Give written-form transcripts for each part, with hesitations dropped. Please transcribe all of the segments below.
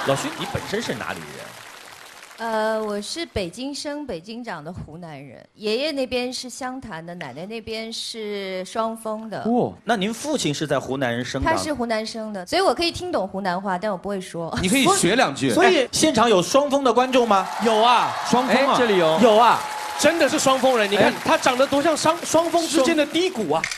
老徐，你本身是哪里人？ 我是北京生、北京长的湖南人，爷爷那边是湘潭的，奶奶那边是双峰的。 哦，那您父亲是在湖南人生长？ 他是湖南生的，所以我可以听懂湖南话，但我不会说。 你可以学2句。 所以现场有双峰的观众吗？ 有啊， 双峰啊， 这里有有啊， 真的是双峰人。你看他长得多像双峰之间的低谷啊！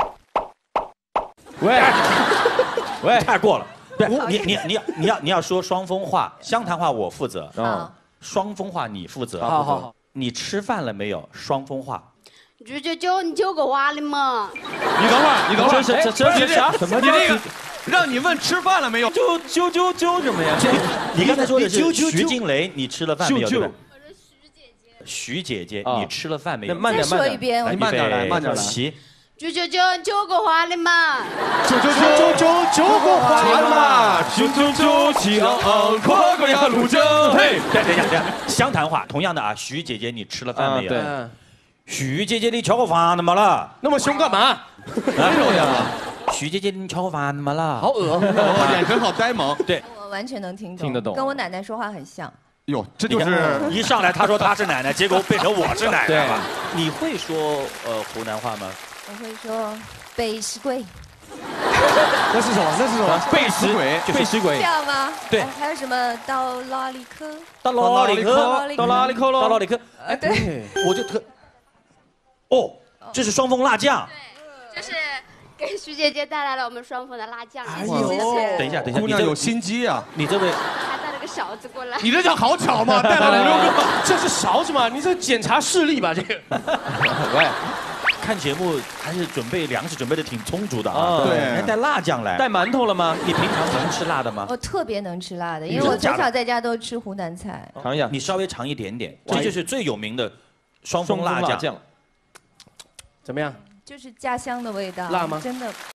喂，喂，太过了。对，你要说双峰话，湘潭话我负责。 啊， 双峰话你负责。 好。 你吃饭了没有？双峰话。 舅，你揪个娃了吗？ 你等会儿， 这是啥？什么？ 你这个让你问吃饭了没有？ 揪什么呀？ 你刚才说的是徐静蕾，你吃了饭没有？对吧？ 我说徐姐姐，你吃了饭没有？ 再说一遍， 你慢点来，慢点来。 齐。 舅，你揪个娃了吗？ 揪个娃了吗？ 揪，气昂昂，跨过呀路正。嘿， 等一下，湘潭话同样的啊，徐姐姐，你吃了饭没有？ 对。 徐姐姐，你吃过饭了吗了？ 那么凶干嘛？ 这种呀。 徐姐姐，你吃过饭了吗了？ 好恶眼神好呆萌。 对， 我完全能听懂， 听得懂， 跟我奶奶说话很像。 哟，这就是一上来他说他是奶奶，结果变成我是奶奶了。你会说湖南话吗？ 我会说背石鬼。 那是什么？ 背石鬼， 背石鬼这。样吗？ 对。 还有什么到哪里去？ 到哪里去？ 到哪里去了？ 到哪里去？ 对。 我就特。哦，这是双峰辣酱。 对，就是给徐姐姐带来了我们双峰的辣酱。 哎呦， 等一下， 姑娘有心机啊！ 你这位还带了个勺子过来。 你这叫好巧吗？带了5、6个， 这是勺子吗？你这检查视力吧，这个。 喂，看节目还是粮食准备的挺充足的啊。 对， 还带辣酱来。 带馒头了吗？ 你平常能吃辣的吗？ 我特别能吃辣的，因为我从小在家都吃湖南菜。 尝一下， 你稍微尝一点点，这就是最有名的双峰辣酱。 怎么样？ 就是家乡的味道。 辣吗？ 真的。